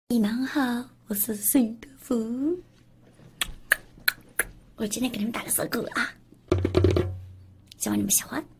你们好，我是孙德福。我今天给你们打个色歌啊，希望你们喜欢。